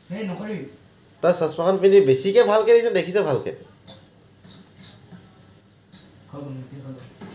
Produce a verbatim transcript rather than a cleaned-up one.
এই নকৰি তই চশমাখন পিন্ধি বেছিকে ভালকে দেখিছ দেখিছ ভালকে হ'ব